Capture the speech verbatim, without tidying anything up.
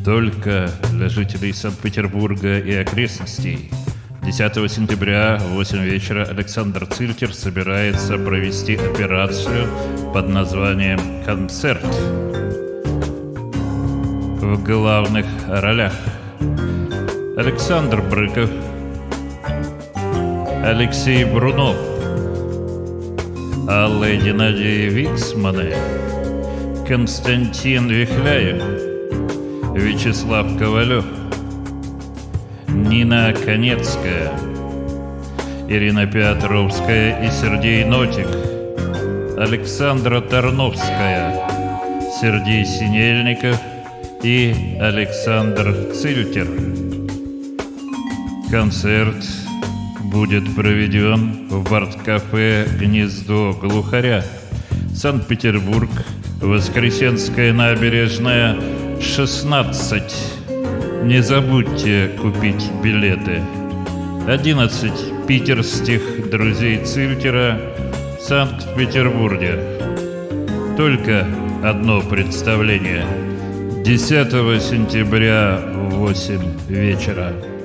только для жителей Санкт-Петербурга и окрестностей. десятого сентября в восемь вечера Александр Цильтер собирается провести операцию под названием «Концерт». В главных ролях Александр Брыков, Алексей Брунов, Алла и Геннадий Виксманы, Константин Вихляев, Вячеслав Ковалев, Нина Конецкая, Ирина Петровская и Сергей Нотик, Александра Тарновская, Сергей Синельников и Александр Цильтер. Концерт будет проведен в бард-кафе «Гнездо Глухаря», Санкт-Петербург, Воскресенская набережная, шестнадцать. Не забудьте купить билеты. одиннадцать питерских друзей Цильтера в Санкт-Петербурге. Только одно представление. десятого сентября в восемь вечера.